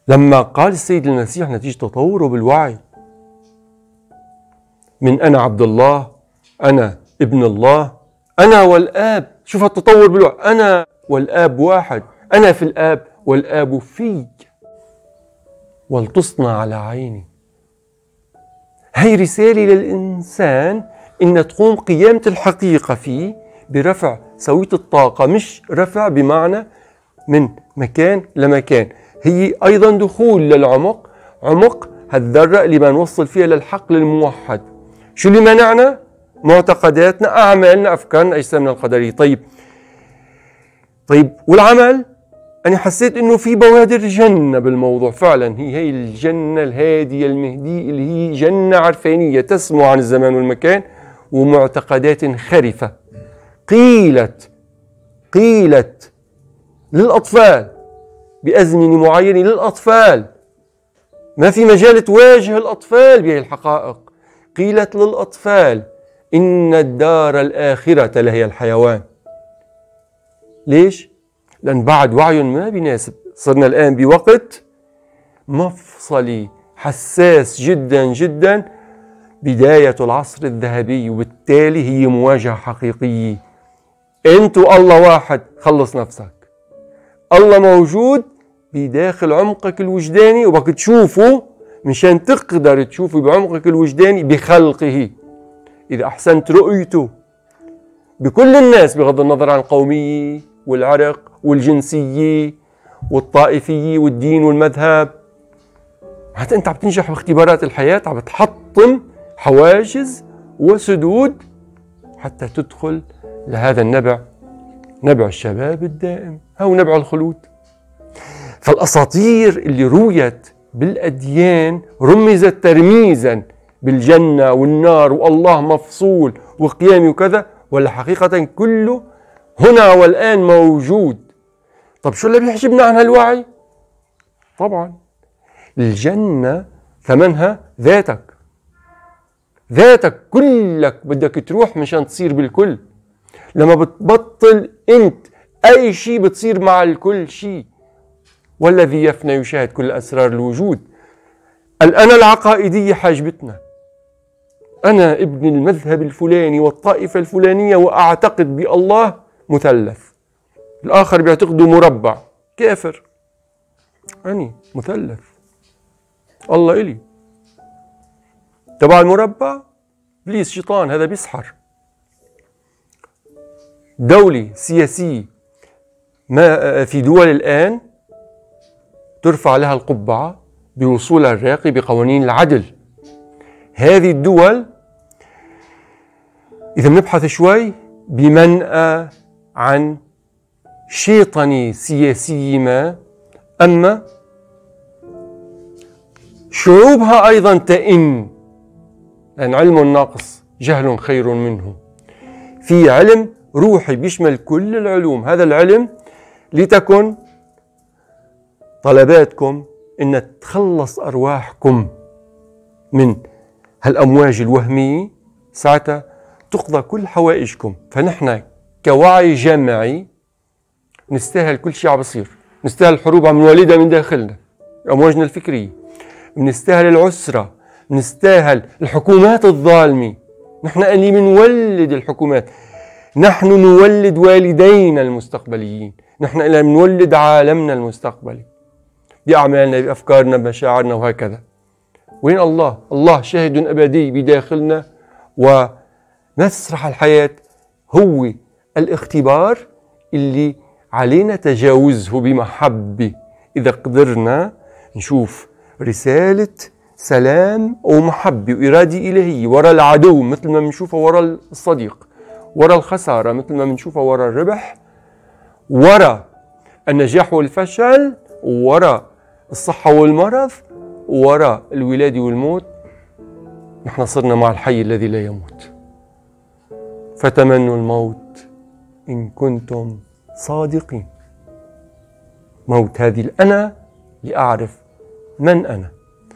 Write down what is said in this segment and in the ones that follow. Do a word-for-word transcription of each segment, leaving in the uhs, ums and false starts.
لما قال السيد المسيح نتيجة تطوره بالوعي من أنا عبد الله، أنا ابن الله، أنا والآب. شوف التطور بالوعي، أنا والآب واحد، أنا في الآب والآب في، ولتصنع على عيني. هي رسالة للإنسان إن تقوم قيامة الحقيقة فيه برفع سوية الطاقة، مش رفع بمعنى من مكان لمكان، هي أيضا دخول للعمق، عمق هالذرة اللي بنوصل فيها للحق للموحد. شو اللي منعنا؟ معتقداتنا، أعمالنا، أفكارنا، أجسامنا القدرية. طيب طيب والعمل؟ أنا حسيت إنه في بوادر جنة بالموضوع فعلا، هي هي الجنة الهادية المهدية اللي هي جنة عرفانية تسمو عن الزمان والمكان ومعتقدات خرفة قيلت قيلت للأطفال بأزمنة معينة، للأطفال ما في مجال تواجه الأطفال بهي الحقائق. قيلت للأطفال إن الدار الآخرة لهي الحيوان. ليش؟ لأن بعد وعي ما بيناسب، صرنا الآن بوقت مفصلي حساس جدا جدا، بداية العصر الذهبي، وبالتالي هي مواجهة حقيقية. أنت والله واحد، خلص نفسك. الله موجود بداخل عمقك الوجداني وبك تشوفه مشان تقدر تشوفه بعمقك الوجداني بخلقه. إذا أحسنت رؤيته بكل الناس بغض النظر عن القومية والعرق والجنسية والطائفية والدين والمذهب، حتى أنت عم تنجح باختبارات الحياة، عم تحطم حواجز وسدود حتى تدخل لهذا النبع، نبع الشباب الدائم، هو نبع الخلود. فالأساطير اللي رويت بالأديان رمزت ترميزا بالجنة والنار والله مفصول وقيامي وكذا، ولا حقيقة كله هنا والآن موجود. طب شو اللي بيحجبنا عن هالوعي؟ طبعا الجنة ثمنها ذاتك، ذاتك كلك بدك تروح مشان تصير بالكل. لما بتبطل انت اي شيء بتصير مع الكل شيء. والذي يفنى يشاهد كل اسرار الوجود. الأنا العقائدية حاجبتنا، أنا ابن المذهب الفلاني والطائفة الفلانية وأعتقد بالله مثلث، الآخر بيعتقده مربع، كافر. أني مثلث، الله إلي تبع المربع إبليس شيطان، هذا بيسحر. دولة سياسية ما في دول الآن ترفع لها القبعة بوصولها الراقي بقوانين العدل. هذه الدول إذا بنبحث شوي بمنأى عن شيطنة سياسية ما، أما شعوبها أيضا تئن، لأن علم الناقص جهل خير منه. في علم روحي بيشمل كل العلوم، هذا العلم لتكن طلباتكم إن تخلص أرواحكم من هالأمواج الوهمية، ساعتها تقضى كل حوائجكم. فنحن كوعي جمعي نستاهل كل شيء عم بصير، نستاهل الحروب عم نولدها من داخلنا، أمواجنا الفكرية، نستاهل العسرة، نستاهل الحكومات الظالمة. نحن اللي منولد الحكومات، نحن نولد والدينا المستقبليين، نحن اللي منولد عالمنا المستقبلي بأعمالنا بأفكارنا بمشاعرنا وهكذا. وين الله؟ الله شاهد أبدي بداخلنا، ومسرح الحياة هو الاختبار اللي علينا تجاوزه بمحبة. إذا قدرنا نشوف رسالة سلام ومحبة وإرادة إلهية وراء العدو مثل ما بنشوفها وراء الصديق، وراء الخسارة مثل ما بنشوفها وراء الربح، وراء النجاح والفشل، وراء الصحة والمرض، وراء الولادة والموت، نحن صرنا مع الحي الذي لا يموت. فتمنوا الموت إن كنتم صادقين. موت هذه الأنا لأعرف من أنا.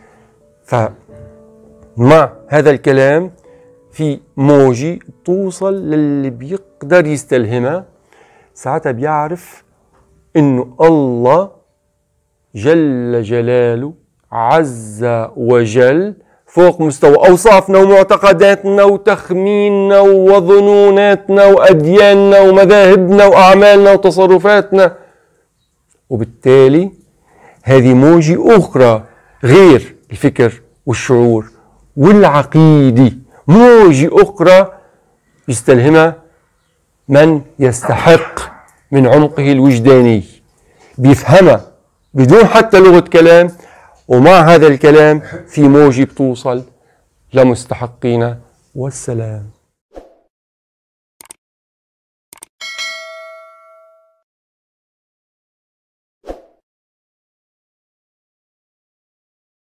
فمع هذا الكلام في موجي توصل للي بيقدر يستلهمها، ساعتها بيعرف إنه الله جل جلاله عز وجل فوق مستوى أوصافنا ومعتقداتنا وتخميننا وظنوناتنا وأدياننا ومذاهبنا وأعمالنا وتصرفاتنا. وبالتالي هذه موجة أخرى غير الفكر والشعور والعقيدة، موجة أخرى يستلهمها من يستحق من عمقه الوجداني، بيفهمها بدون حتى لغة كلام، ومع هذا الكلام في موجة بتوصل لمستحقينا. والسلام.